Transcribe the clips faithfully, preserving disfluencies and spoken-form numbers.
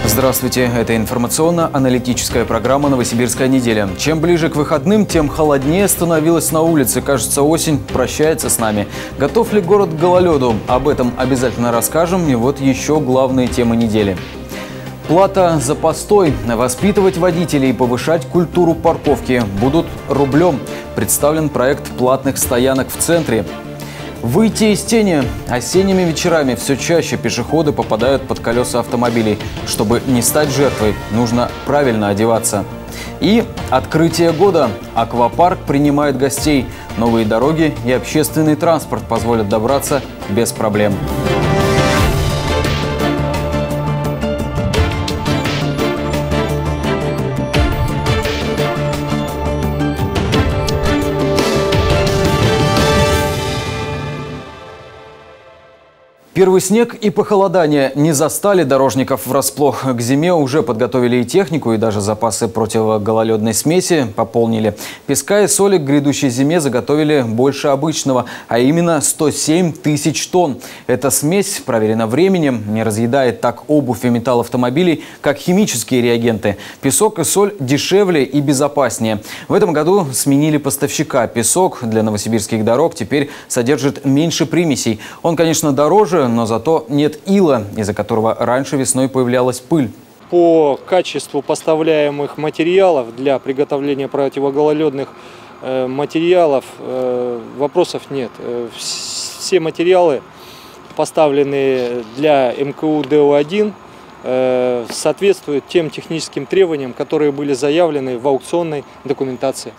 Здравствуйте, это информационно-аналитическая программа «Новосибирская неделя». Чем ближе к выходным, тем холоднее становилось на улице. Кажется, осень прощается с нами. Готов ли город к гололеду? Об этом обязательно расскажем. И вот еще главные темы недели. Плата за постой. Воспитывать водителей и повышать культуру парковки будут рублем. Представлен проект платных стоянок в центре. Выйти из тени. Осенними вечерами все чаще пешеходы попадают под колеса автомобилей. Чтобы не стать жертвой, нужно правильно одеваться. И открытие года. Аквапарк принимает гостей. Новые дороги и общественный транспорт позволят добраться без проблем. Первый снег и похолодание не застали дорожников врасплох. К зиме уже подготовили и технику, и даже запасы противогололедной смеси пополнили. Песка и соли к грядущей зиме заготовили больше обычного, а именно сто семь тысяч тонн. Эта смесь проверена временем, не разъедает так обувь и металл автомобилей, как химические реагенты. Песок и соль дешевле и безопаснее. В этом году сменили поставщика. Песок для новосибирских дорог теперь содержит меньше примесей. Он, конечно, дороже, но зато нет ила, из-за которого раньше весной появлялась пыль. По качеству поставляемых материалов для приготовления противогололедных э, материалов э, вопросов нет. Все материалы, поставленные для эм ка у дэ о один, э, соответствуют тем техническим требованиям, которые были заявлены в аукционной документации.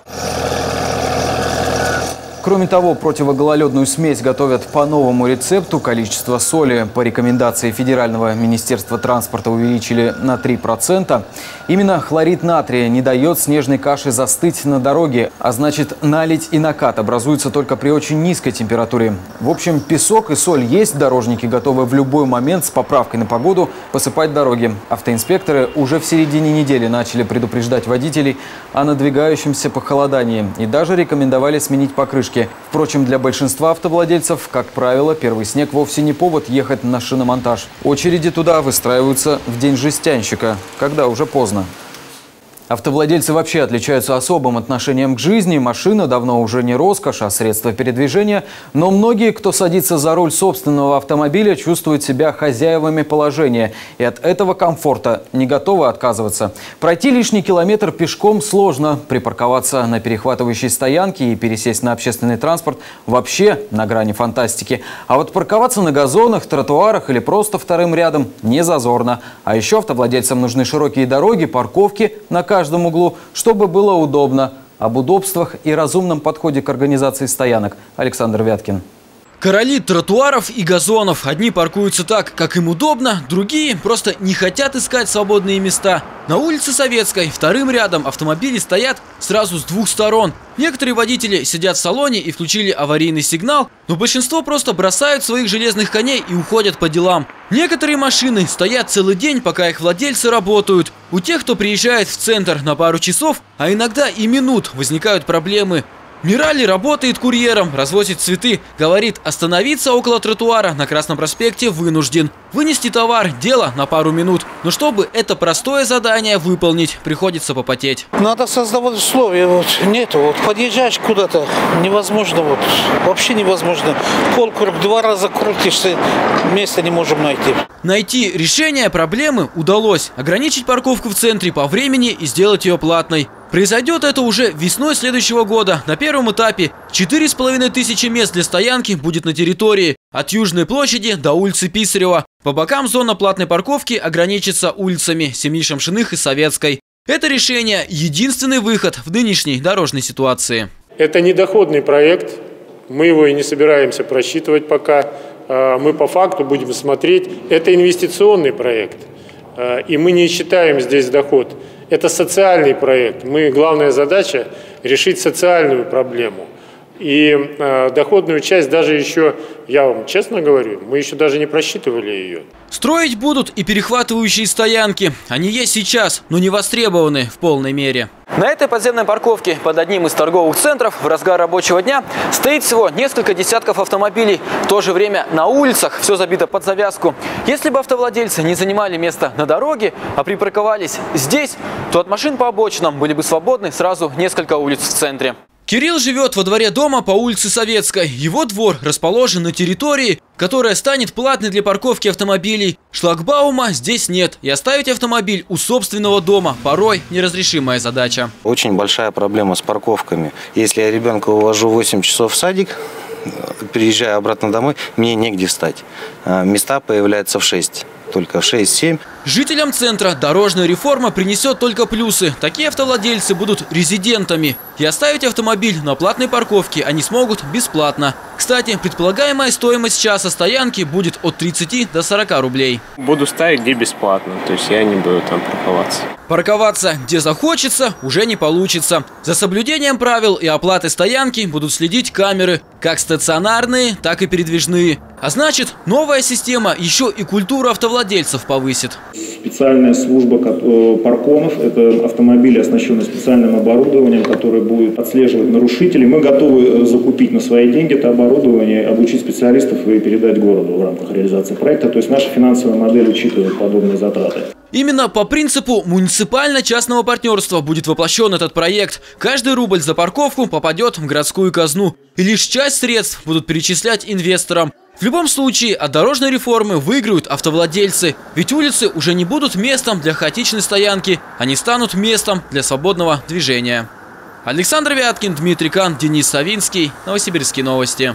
Кроме того, противогололедную смесь готовят по новому рецепту. Количество соли по рекомендации Федерального министерства транспорта увеличили на три процента. Именно хлорид натрия не дает снежной каше застыть на дороге, а значит, наледь и накат образуются только при очень низкой температуре. В общем, песок и соль есть, дорожники готовы в любой момент с поправкой на погоду посыпать дороги. Автоинспекторы уже в середине недели начали предупреждать водителей о надвигающемся похолодании и даже рекомендовали сменить покрышки. Впрочем, для большинства автовладельцев, как правило, первый снег вовсе не повод ехать на шиномонтаж. Очереди туда выстраиваются в день жестянщика, когда уже поздно. Автовладельцы вообще отличаются особым отношением к жизни. Машина давно уже не роскошь, а средство передвижения. Но многие, кто садится за руль собственного автомобиля, чувствуют себя хозяевами положения. И от этого комфорта не готовы отказываться. Пройти лишний километр пешком сложно. Припарковаться на перехватывающей стоянке и пересесть на общественный транспорт вообще на грани фантастики. А вот парковаться на газонах, тротуарах или просто вторым рядом не зазорно. А еще автовладельцам нужны широкие дороги, парковки на каждом В каждом углу, чтобы было удобно. Об удобствах и разумном подходе к организации стоянок Александр Вяткин. Короли тротуаров и газонов. Одни паркуются так, как им удобно, другие просто не хотят искать свободные места. На улице Советской вторым рядом автомобили стоят сразу с двух сторон. Некоторые водители сидят в салоне и включили аварийный сигнал, но большинство просто бросают своих железных коней и уходят по делам. Некоторые машины стоят целый день, пока их владельцы работают. У тех, кто приезжает в центр на пару часов, а иногда и минут, возникают проблемы. Мирали работает курьером, развозит цветы. Говорит, остановиться около тротуара на Красном проспекте вынужден. Вынести товар – дело на пару минут. Но чтобы это простое задание выполнить, приходится попотеть. Надо создавать условия. Вот нету. Вот подъезжаешь куда-то, невозможно. Вот вообще невозможно. Полкруг два раза крутишься, места не можем найти. Найти решение проблемы удалось. Ограничить парковку в центре по времени и сделать ее платной. Произойдет это уже весной следующего года. На первом этапе четыре с половиной тысячи мест для стоянки будет на территории от Южной площади до улицы Писарева. По бокам зона платной парковки ограничится улицами Семьи Шамшиных и Советской. Это решение – единственный выход в нынешней дорожной ситуации. Это недоходный проект. Мы его и не собираемся просчитывать пока. Мы по факту будем смотреть. Это инвестиционный проект. И мы не считаем здесь доход. Это социальный проект. Мы, главная задача – решить социальную проблему. И э, доходную часть даже еще, я вам честно говорю, мы еще даже не просчитывали ее. Строить будут и перехватывающие стоянки. Они есть сейчас, но не востребованы в полной мере. На этой подземной парковке под одним из торговых центров в разгар рабочего дня стоит всего несколько десятков автомобилей. В то же время на улицах все забито под завязку. Если бы автовладельцы не занимали место на дороге, а припарковались здесь, то от машин по обочинам были бы свободны сразу несколько улиц в центре. Кирилл живет во дворе дома по улице Советской. Его двор расположен на территории, которая станет платной для парковки автомобилей. Шлагбаума здесь нет, и оставить автомобиль у собственного дома порой неразрешимая задача. Очень большая проблема с парковками. Если я ребенка увожу в восемь часов в садик, приезжая обратно домой, мне негде встать. Места появляются в шесть. Только в шесть-семь. Жителям центра дорожная реформа принесет только плюсы. Такие автовладельцы будут резидентами. И оставить автомобиль на платной парковке они смогут бесплатно. Кстати, предполагаемая стоимость часа стоянки будет от тридцати до сорока рублей. Буду ставить где бесплатно, то есть я не буду там парковаться. Парковаться где захочется уже не получится. За соблюдением правил и оплаты стоянки будут следить камеры, как стационарные, так и передвижные. А значит, новая система еще и культуру автовладельцев повысит. Специальная служба паркомов, это автомобили, оснащенные специальным оборудованием, которое будет отслеживать нарушителей. Мы готовы закупить на свои деньги это оборудование, обучить специалистов и передать городу в рамках реализации проекта. То есть наша финансовая модель учитывает подобные затраты. Именно по принципу муниципально-частного партнерства будет воплощен этот проект. Каждый рубль за парковку попадет в городскую казну. И лишь часть средств будут перечислять инвесторам. В любом случае, от дорожной реформы выиграют автовладельцы. Ведь улицы уже не будут местом для хаотичной стоянки. Они станут местом для свободного движения. Александр Вяткин, Дмитрий Кан, Денис Савинский. Новосибирские новости.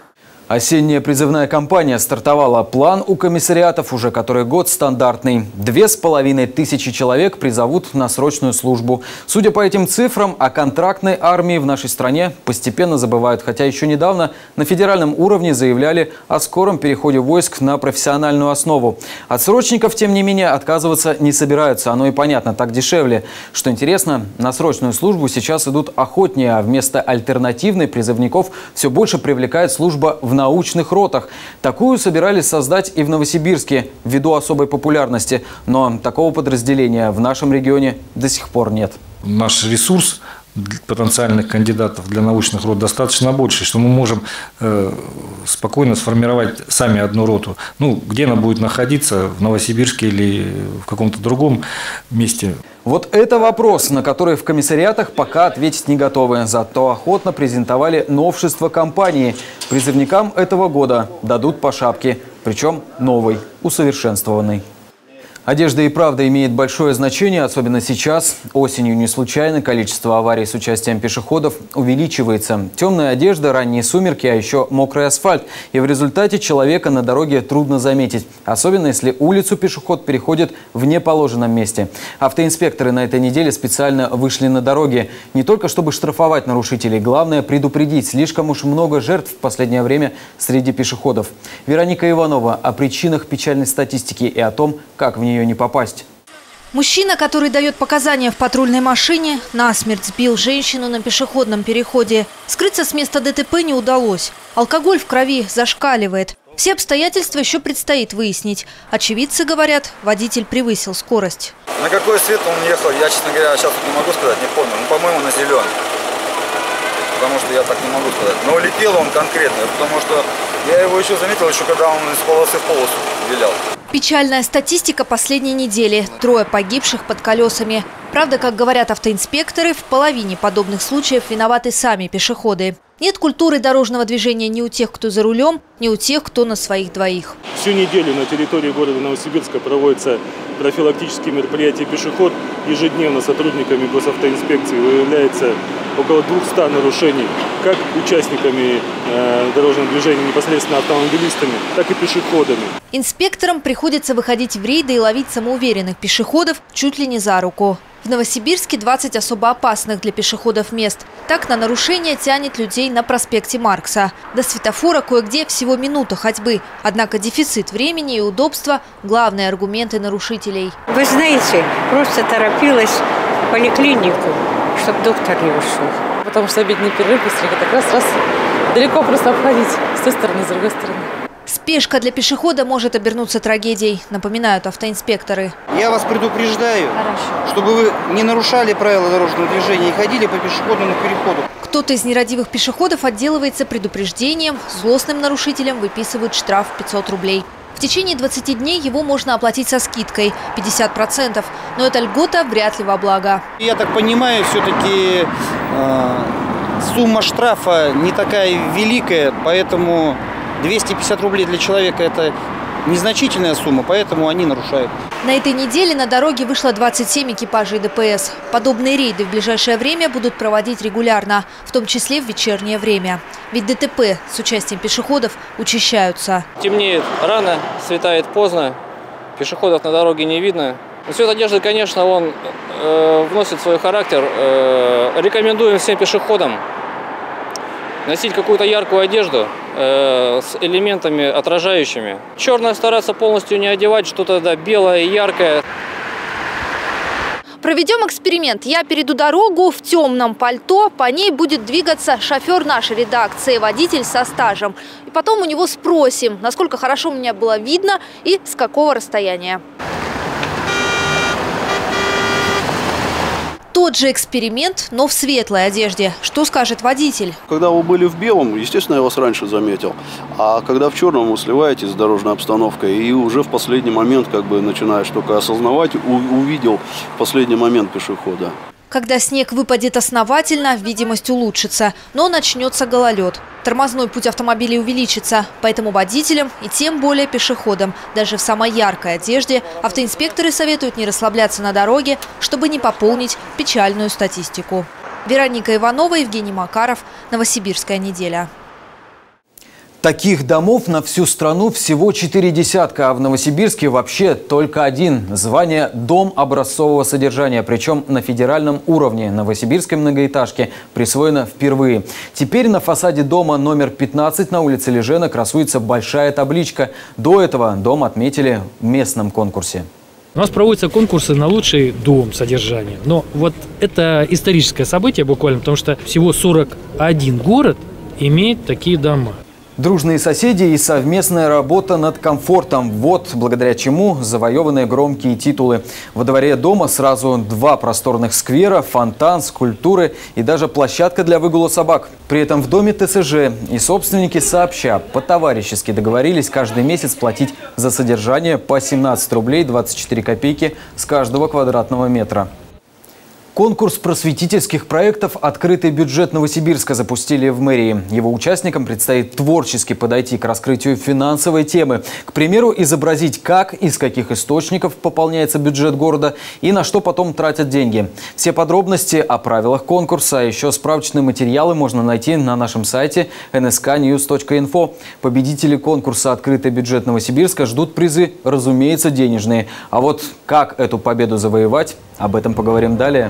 Осенняя призывная кампания стартовала. План у комиссариатов уже который год стандартный. Две с половиной тысячи человек призовут на срочную службу. Судя по этим цифрам, о контрактной армии в нашей стране постепенно забывают. Хотя еще недавно на федеральном уровне заявляли о скором переходе войск на профессиональную основу. От срочников, тем не менее, отказываться не собираются. Оно и понятно, так дешевле. Что интересно, на срочную службу сейчас идут охотнее, а вместо альтернативной призывников все больше привлекает служба в научных ротах. Такую собирались создать и в Новосибирске ввиду особой популярности. Но такого подразделения в нашем регионе до сих пор нет. Наш ресурс потенциальных кандидатов для научных рот достаточно больше, что мы можем э, спокойно сформировать сами одну роту. Ну, где она будет находиться, в Новосибирске или в каком-то другом месте. Вот это вопрос, на который в комиссариатах пока ответить не готовы. Зато охотно презентовали новшество кампании. Призывникам этого года дадут по шапке, причем новой, усовершенствованной. Одежда и правда имеет большое значение, особенно сейчас. Осенью не случайно количество аварий с участием пешеходов увеличивается. Темная одежда, ранние сумерки, а еще мокрый асфальт. И в результате человека на дороге трудно заметить. Особенно если улицу пешеход переходит в неположенном месте. Автоинспекторы на этой неделе специально вышли на дороги. Не только чтобы штрафовать нарушителей, главное предупредить. Слишком уж много жертв в последнее время среди пешеходов. Вероника Иванова о причинах печальной статистики и о том, как в нее не попасть. Мужчина, который дает показания в патрульной машине, насмерть сбил женщину на пешеходном переходе. Скрыться с места ДТП не удалось. Алкоголь в крови зашкаливает. Все обстоятельства еще предстоит выяснить. Очевидцы говорят, водитель превысил скорость. На какой свет он ехал, я, честно говоря, сейчас не могу сказать, не помню. Ну, по-моему, на зеленый. Потому что я так не могу сказать. Но летел он конкретно, потому что я его еще заметил, еще когда он из полосы в полосу вилял. Печальная статистика последней недели. Трое погибших под колесами. Правда, как говорят автоинспекторы, в половине подобных случаев виноваты сами пешеходы. Нет культуры дорожного движения ни у тех, кто за рулем, ни у тех, кто на своих двоих. Всю неделю на территории города Новосибирска проводятся профилактические мероприятия «Пешеход». Ежедневно сотрудниками госавтоинспекции выявляется около двухсот нарушений, как участниками э, дорожного движения, непосредственно автомобилистами, так и пешеходами. Инспекторам приходится выходить в рейды и ловить самоуверенных пешеходов чуть ли не за руку. В Новосибирске двадцать особо опасных для пешеходов мест. Так на нарушение тянет людей на проспекте Маркса. До светофора кое-где всего минута ходьбы. Однако дефицит времени и удобства – главные аргументы нарушителей. Вы знаете, просто торопилась в поликлинику, чтобы доктор не ушел. потому что обеденный перерыв быстренько так раз, раз, далеко просто обходить с той стороны, с другой стороны. Спешка для пешехода может обернуться трагедией, напоминают автоинспекторы. Я вас предупреждаю, Хорошо. чтобы вы не нарушали правила дорожного движения и ходили по пешеходному переходу. Кто-то из нерадивых пешеходов отделывается предупреждением, злостным нарушителям выписывают штраф пятьсот рублей. В течение двадцати дней его можно оплатить со скидкой – пятьдесят процентов, но эта льгота вряд ли во благо. Я так понимаю, все-таки э, сумма штрафа не такая великая, поэтому двести пятьдесят рублей для человека – это незначительная сумма, поэтому они нарушают. На этой неделе на дороге вышло двадцать семь экипажей ДПС. Подобные рейды в ближайшее время будут проводить регулярно, в том числе в вечернее время. Ведь ДТП с участием пешеходов учащаются. Темнеет рано, светает поздно, пешеходов на дороге не видно. Цвет одежды, конечно, он э, вносит свой характер. Э, рекомендуем всем пешеходам носить какую-то яркую одежду э, с элементами отражающими. Черное стараться полностью не одевать, что-то да, белое, яркое. Проведем эксперимент. Я перейду дорогу в темном пальто, по ней будет двигаться шофер нашей редакции, водитель со стажем. И потом у него спросим, насколько хорошо меня было видно и с какого расстояния. Тот же эксперимент, но в светлой одежде. Что скажет водитель? Когда вы были в белом, естественно, я вас раньше заметил. А когда в черном, вы сливаетесь с дорожной обстановкой и уже в последний момент, как бы начинаешь только осознавать, увидел в последний момент пешехода. Когда снег выпадет основательно, видимость улучшится, но начнется гололед. Тормозной путь автомобилей увеличится, поэтому водителям и тем более пешеходам, даже в самой яркой одежде, автоинспекторы советуют не расслабляться на дороге, чтобы не пополнить печальную статистику. Вероника Иванова, Евгений Макаров, Новосибирская неделя. Таких домов на всю страну всего четыре десятка, а в Новосибирске вообще только один. Звание «Дом образцового содержания», причем на федеральном уровне. Новосибирской многоэтажке присвоено впервые. Теперь на фасаде дома номер пятнадцать на улице Лежена красуется большая табличка. До этого дом отметили в местном конкурсе. У нас проводятся конкурсы на лучший дом содержания. Но вот это историческое событие буквально, потому что всего сорок один город имеет такие дома. Дружные соседи и совместная работа над комфортом. Вот благодаря чему завоеваны громкие титулы. Во дворе дома сразу два просторных сквера, фонтан, скульптуры и даже площадка для выгула собак. При этом в доме ТСЖ и собственники сообща по-товарищески договорились каждый месяц платить за содержание по семнадцать рублей двадцать четыре копейки с каждого квадратного метра. Конкурс просветительских проектов «Открытый бюджет Новосибирска» запустили в мэрии. Его участникам предстоит творчески подойти к раскрытию финансовой темы. К примеру, изобразить, как и с каких источников пополняется бюджет города и на что потом тратят деньги. Все подробности о правилах конкурса, а еще справочные материалы можно найти на нашем сайте эн эс ка ньюс точка инфо. Победители конкурса «Открытый бюджет Новосибирска» ждут призы, разумеется, денежные. А вот как эту победу завоевать, об этом поговорим далее.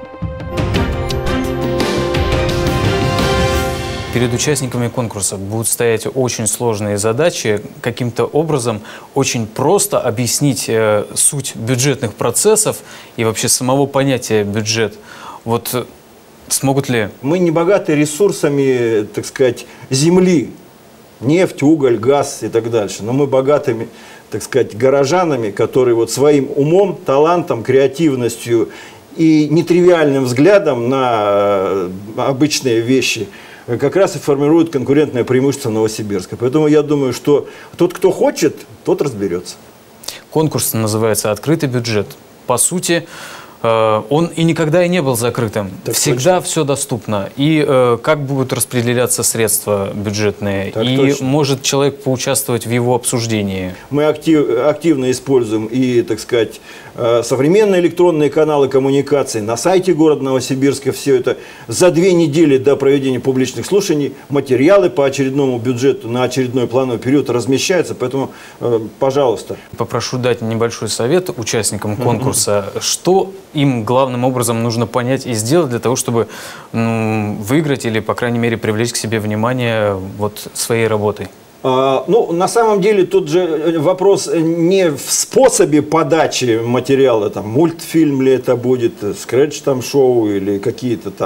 Перед участниками конкурса будут стоять очень сложные задачи. Каким-то образом очень просто объяснить э, суть бюджетных процессов и вообще самого понятия бюджет. Вот смогут ли? Мы не богаты ресурсами, так сказать, земли. Нефть, уголь, газ и так дальше. Но мы богатыми, так сказать, горожанами, которые вот своим умом, талантом, креативностью и нетривиальным взглядом на обычные вещи как раз и формируют конкурентное преимущество Новосибирска. Поэтому я думаю, что тот, кто хочет, тот разберется. Конкурс называется «Открытый бюджет». По сути, он и никогда и не был закрытым. Так Всегда точно. Все доступно. И э, как будут распределяться средства бюджетные. Так и точно. Может человек поучаствовать в его обсуждении. Мы актив, активно используем и, так сказать, современные электронные каналы коммуникации. На сайте города Новосибирска все это. За две недели до проведения публичных слушаний материалы по очередному бюджету на очередной плановый период размещаются. Поэтому, э, пожалуйста. Попрошу дать небольшой совет участникам конкурса. Mm-hmm. Что им главным образом нужно понять и сделать для того, чтобы ну, выиграть или, по крайней мере, привлечь к себе внимание вот своей работой? А, ну, на самом деле, тут же вопрос не в способе подачи материала, там, мультфильм ли это будет, скретч там шоу или какие-то там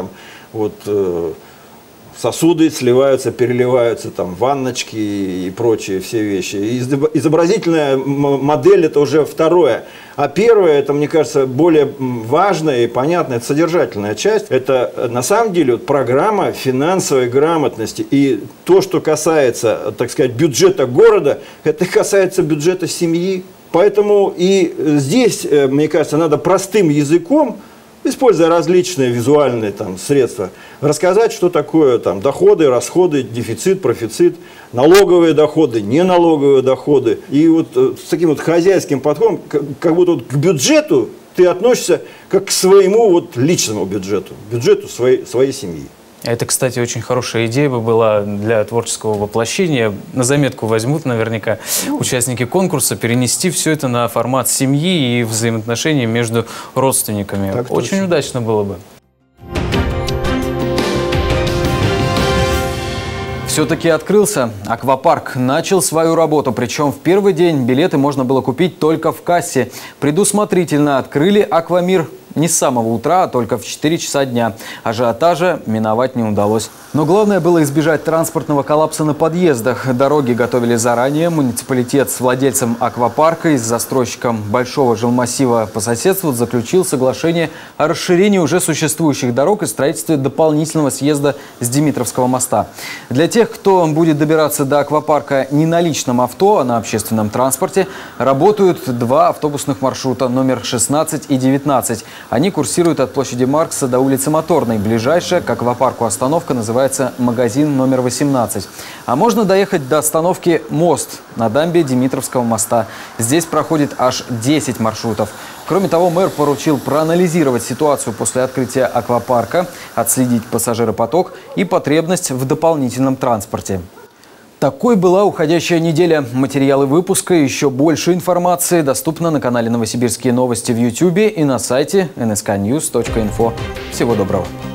вот, э, сосуды сливаются, переливаются, там, ванночки и прочие все вещи. Изобразительная модель – это уже второе. А первое, это, мне кажется, более важная и понятная, это содержательная часть. Это, на самом деле, вот, программа финансовой грамотности. И то, что касается, так сказать, бюджета города, это касается бюджета семьи. Поэтому и здесь, мне кажется, надо простым языком, используя различные визуальные там, средства, рассказать, что такое там, доходы, расходы, дефицит, профицит, налоговые доходы, неналоговые доходы. И вот э, с таким вот хозяйским подходом, как, как будто вот к бюджету ты относишься как к своему вот, личному бюджету, бюджету своей, своей семьи. Это, кстати, очень хорошая идея бы была для творческого воплощения. На заметку возьмут наверняка участники конкурса перенести все это на формат семьи и взаимоотношений между родственниками. Так очень точно. Удачно было бы. Все-таки открылся. Аквапарк начал свою работу. Причем в первый день билеты можно было купить только в кассе. Предусмотрительно открыли Аквамир не с самого утра, а только в четыре часа дня. Ажиотажа миновать не удалось. Но главное было избежать транспортного коллапса на подъездах. Дороги готовили заранее. Муниципалитет с владельцем аквапарка и с застройщиком большого жилмассива по соседству заключил соглашение о расширении уже существующих дорог и строительстве дополнительного съезда с Димитровского моста. Для тех, кто будет добираться до аквапарка не на личном авто, а на общественном транспорте, работают два автобусных маршрута номер шестнадцать и девятнадцать. Они курсируют от площади Маркса до улицы Моторной. Ближайшая к аквапарку остановка называется магазин номер восемнадцать. А можно доехать до остановки «Мост» на дамбе Димитровского моста. Здесь проходит аж десять маршрутов. Кроме того, мэр поручил проанализировать ситуацию после открытия аквапарка, отследить пассажиропоток и потребность в дополнительном транспорте. Такой была уходящая неделя. Материалы выпуска и еще больше информации доступны на канале «Новосибирские новости» в ютубе и на сайте эн эс ка ньюс точка инфо. Всего доброго.